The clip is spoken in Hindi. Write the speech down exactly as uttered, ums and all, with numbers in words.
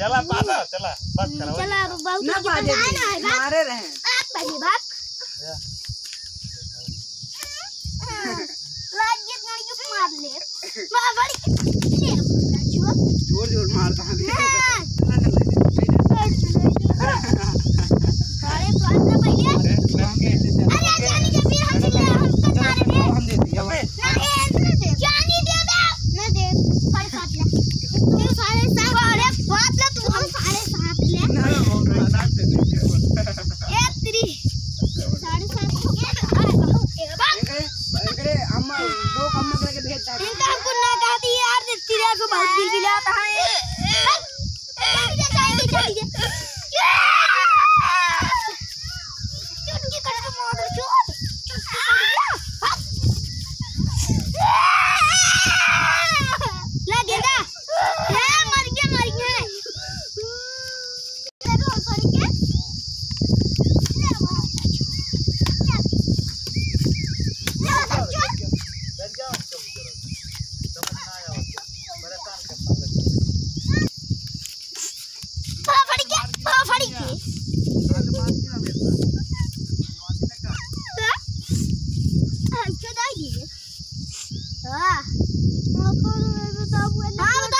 चला पादा चला बस करो चला बहुत ना बाजे मारे रहे आप पहले बात लाज ये ना क्यों मार ले मार बड़ी ले जोर जोर मारता है अरे बात ना पहले अरे जानी जब फिर हम हम मारे दे हम दे दिया ना दे जानी दे दे ना दे साढ़े सात ले तू साढ़े सात अरे बात ले तू हम साढ़े सात ले एक तेरी साढ़े सात अरे अम्मा दो कम करके भेजता है इनका हमको ना कहती यार देती है तो बहुत दिल दिलाता है चली जा चली जा चुटकी कर के मार दो चुट चुटकी कर दिया लगे ना ये मर गया मर गया ये रोल पड़ के ले वहां हाँ